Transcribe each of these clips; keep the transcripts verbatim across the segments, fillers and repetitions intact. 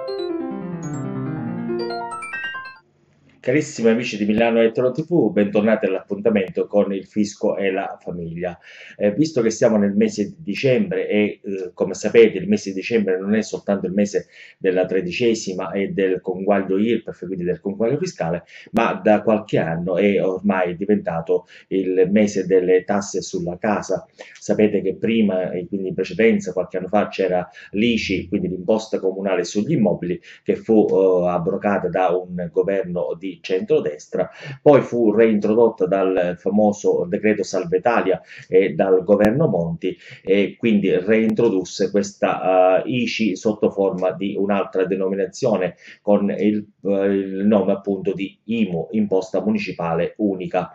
Carissimi amici di Milano Elettro T V, bentornati all'appuntamento con il fisco e la famiglia. Eh, visto che siamo nel mese di dicembre e eh, come sapete il mese di dicembre non è soltanto il mese della tredicesima e del conguaglio I R P E F, quindi del conguaglio fiscale, ma da qualche anno è ormai diventato il mese delle tasse sulla casa. Sapete che prima, e quindi in precedenza, qualche anno fa, c'era l'I C I, quindi l'imposta comunale sugli immobili, che fu eh, abrogata da un governo di centrodestra, poi fu reintrodotta dal famoso decreto Salva Italia e dal governo Monti, e quindi reintrodusse questa uh, I C I sotto forma di un'altra denominazione con il, uh, il nome appunto di I M U, imposta municipale unica.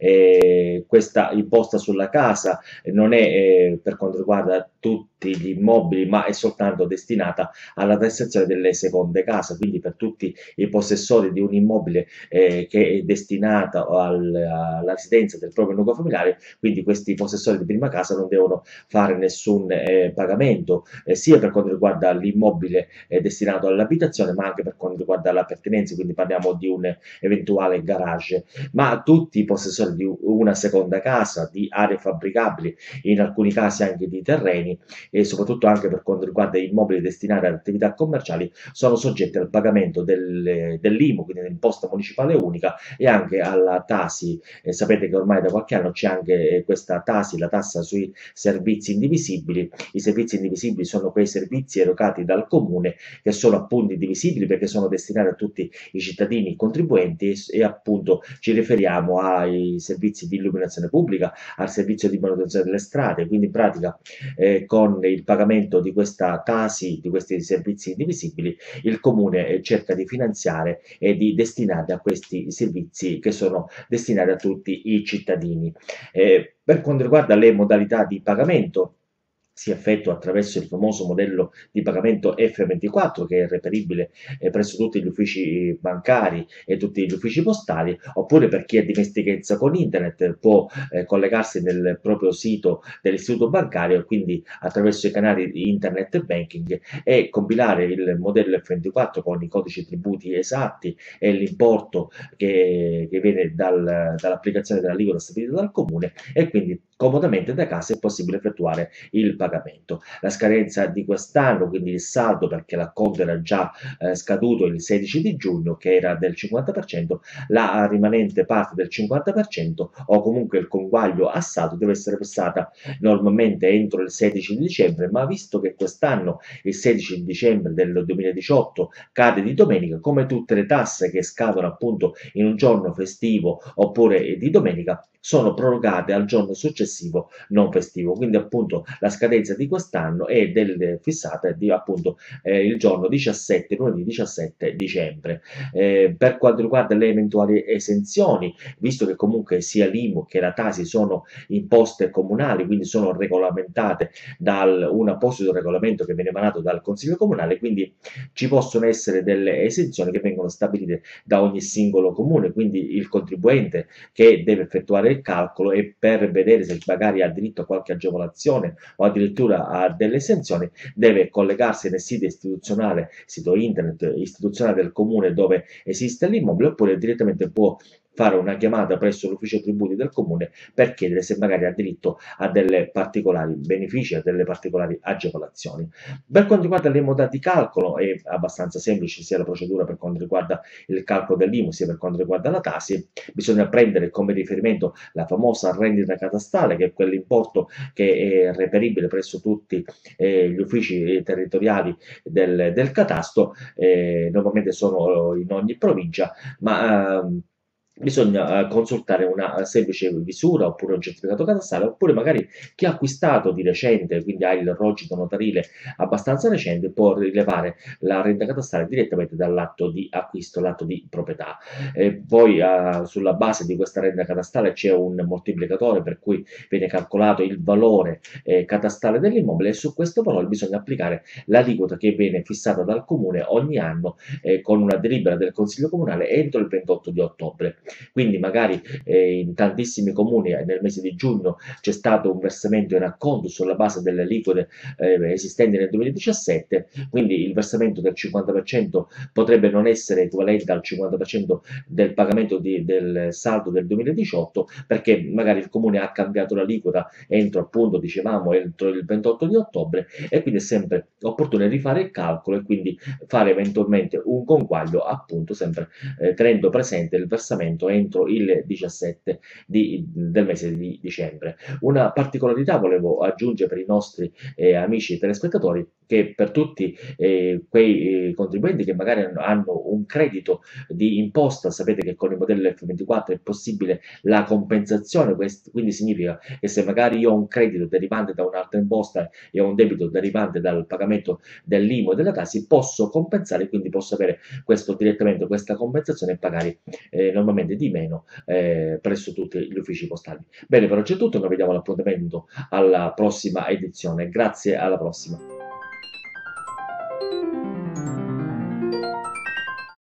E questa imposta sulla casa non è eh, per quanto riguarda tutti gli immobili, ma è soltanto destinata alla tassazione delle seconde case, quindi per tutti i possessori di un immobile eh, che è destinata al, alla residenza del proprio nucleo familiare, quindi questi possessori di prima casa non devono fare nessun eh, pagamento, eh, sia per quanto riguarda l'immobile eh, destinato all'abitazione, ma anche per quanto riguarda la pertinenza, quindi parliamo di un eventuale garage. Ma tutti i possessori di una seconda casa, di aree fabbricabili, in alcuni casi anche di terreni, e soprattutto anche per quanto riguarda immobili destinati ad attività commerciali, sono soggetti al pagamento del, dell'I M U, quindi dell'imposta municipale unica, e anche alla Tasi. Eh, sapete che ormai da qualche anno c'è anche eh, questa Tasi, la tassa sui servizi indivisibili. I servizi indivisibili sono quei servizi erogati dal comune che sono appunto indivisibili perché sono destinati a tutti i cittadini contribuenti, e, e appunto ci riferiamo ai servizi di illuminazione pubblica, al servizio di manutenzione delle strade, quindi in pratica eh, con il pagamento di questa Tasi, di questi servizi indivisibili, il comune eh, cerca di finanziare e di destinare a questi servizi che sono destinati a tutti i cittadini. Eh, per quanto riguarda le modalità di pagamento, si effettua attraverso il famoso modello di pagamento F ventiquattro, che è reperibile eh, presso tutti gli uffici bancari e tutti gli uffici postali, oppure per chi ha dimestichezza con internet può eh, collegarsi nel proprio sito dell'istituto bancario e quindi attraverso i canali di internet banking e compilare il modello F ventiquattro con i codici tributi esatti e l'importo che, che viene dal, dall'applicazione dell'aliquota stabilita dal comune, e quindi comodamente da casa è possibile effettuare il pagamento. La scadenza di quest'anno, quindi il saldo, perché l'acconto era già eh, scaduto il sedici di giugno, che era del cinquanta per cento, la rimanente parte del cinquanta per cento o comunque il conguaglio a saldo deve essere passata normalmente entro il sedici di dicembre, ma visto che quest'anno il sedici di dicembre del duemiladiciotto cade di domenica, come tutte le tasse che scadono appunto in un giorno festivo oppure di domenica, sono prorogate al giorno successivo non festivo. Quindi appunto la scadenza di quest'anno è del, fissata di appunto eh, il giorno diciassette, lunedì diciassette dicembre. Eh, per quanto riguarda le eventuali esenzioni, visto che comunque sia l'I M U che la Tasi sono imposte comunali, quindi sono regolamentate da un apposito regolamento che viene emanato dal Consiglio Comunale, quindi ci possono essere delle esenzioni che vengono stabilite da ogni singolo comune, quindi il contribuente che deve effettuare il calcolo e per vedere se magari ha diritto a qualche agevolazione o addirittura a delle esenzioni deve collegarsi nel sito istituzionale, sito internet istituzionale del comune dove esiste l'immobile, oppure direttamente può fare una chiamata presso l'ufficio tributi del comune per chiedere se magari ha diritto a delle particolari benefici, a delle particolari agevolazioni. Per quanto riguarda le modalità di calcolo è abbastanza semplice sia la procedura per quanto riguarda il calcolo dell'I M U sia per quanto riguarda la Tasi. Bisogna prendere come riferimento la famosa rendita catastale, che è quell'importo che è reperibile presso tutti eh, gli uffici territoriali del, del catasto, eh, normalmente sono in ogni provincia, ma eh, bisogna eh, consultare una semplice visura oppure un certificato catastale, oppure magari chi ha acquistato di recente, quindi ha il rogito notarile abbastanza recente, può rilevare la renda catastale direttamente dall'atto di acquisto, l'atto di proprietà. E poi eh, sulla base di questa renda catastale c'è un moltiplicatore per cui viene calcolato il valore eh, catastale dell'immobile, e su questo valore bisogna applicare l'aliquota che viene fissata dal comune ogni anno eh, con una delibera del Consiglio Comunale entro il ventotto di ottobre. Quindi magari eh, in tantissimi comuni eh, nel mese di giugno c'è stato un versamento in acconto sulla base delle aliquote eh, esistenti nel duemiladiciassette, quindi il versamento del cinquanta per cento potrebbe non essere equivalente al cinquanta per cento del pagamento di, del saldo del duemiladiciotto, perché magari il comune ha cambiato l'aliquota entro, appunto, dicevamo, entro il ventotto di ottobre, e quindi è sempre opportuno rifare il calcolo e quindi fare eventualmente un conguaglio, appunto, sempre eh, tenendo presente il versamento entro il diciassette di, del mese di dicembre. Una particolarità volevo aggiungere per i nostri eh, amici telespettatori, che per tutti eh, quei eh, contribuenti che magari hanno un credito di imposta, sapete che con il modello F ventiquattro è possibile la compensazione, quindi significa che se magari io ho un credito derivante da un'altra imposta e ho un debito derivante dal pagamento dell'I M U e della Tasi, posso compensare, quindi posso avere questo direttamente, questa compensazione, e pagare eh, normalmente di meno eh, presso tutti gli uffici postali. Bene, per oggi è tutto, noi vediamo l'appuntamento alla prossima edizione. Grazie, alla prossima.